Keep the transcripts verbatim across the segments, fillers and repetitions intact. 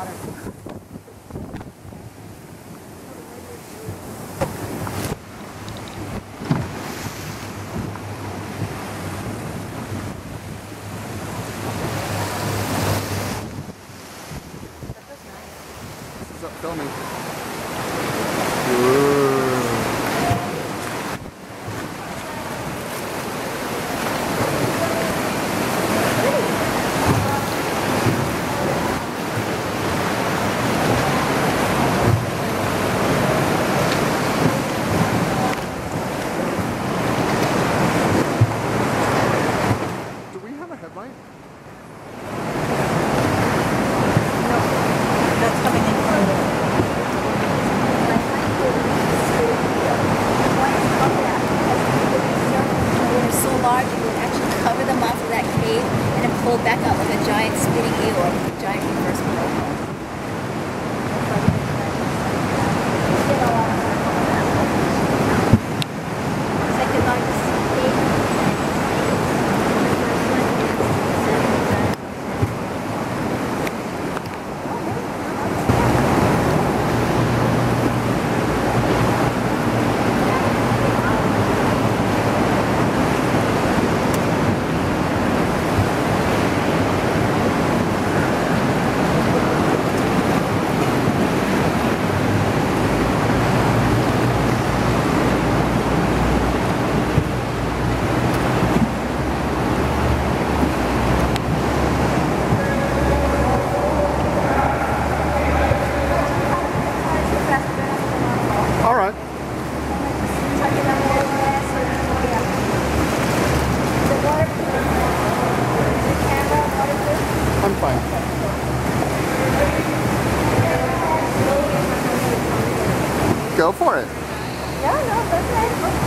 water. Filming. Do we have a headlight? No, that's coming in further. So large, it would actually cover them off of that cave and then pull back up like a giant spinning eel or a giant reverse propeller. Second largest cave. All right. I'm fine. Go for it. No, no, that's right.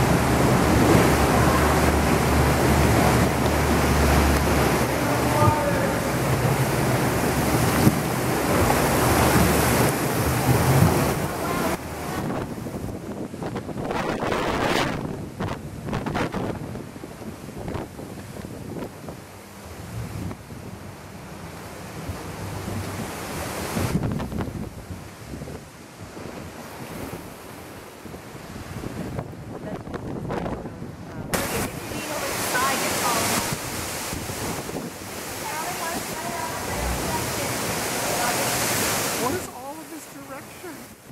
What is all of this direction?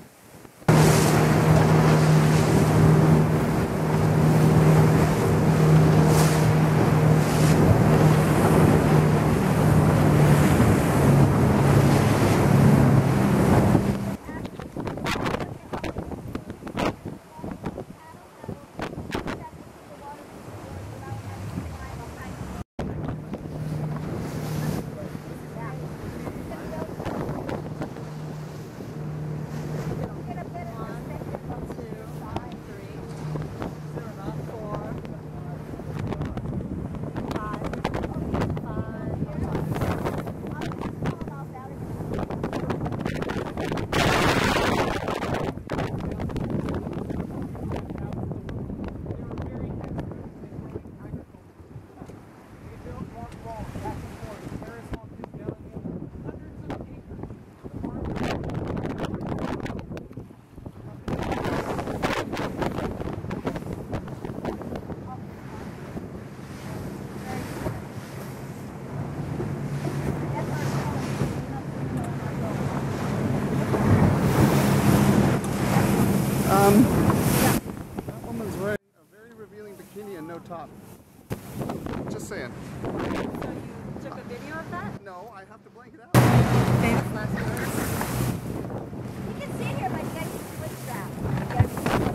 Um, that woman's wearing a very revealing bikini and no top. Just saying. So you took a video of that? No, I have to blank it out. Famous last words. You can see here, but you gotta switch that. You gotta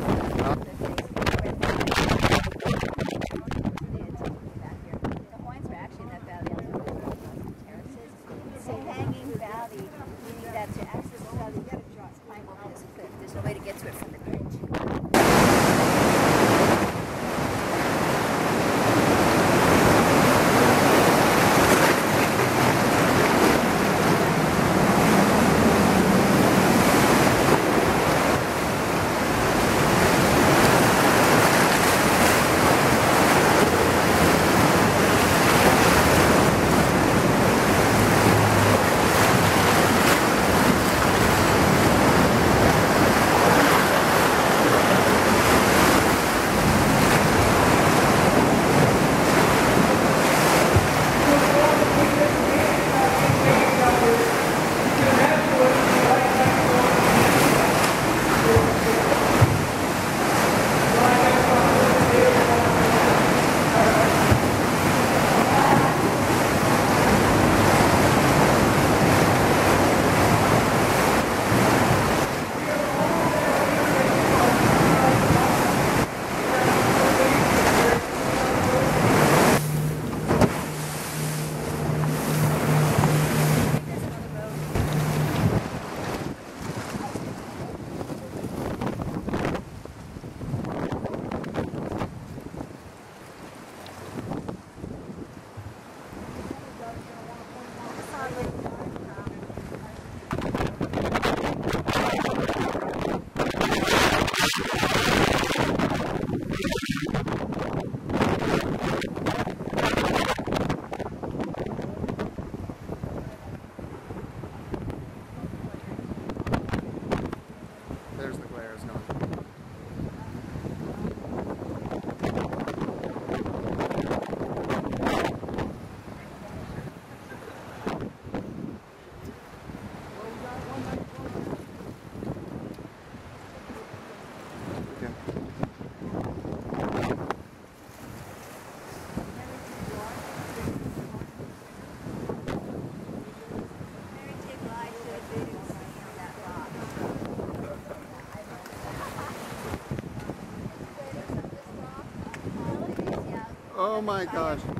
the points were actually in that valley. Terraces. It's a hanging valley, meaning that to access the valley, you gotta draw, climb over this cliff. There's no way to get to it from the bridge. Oh my gosh.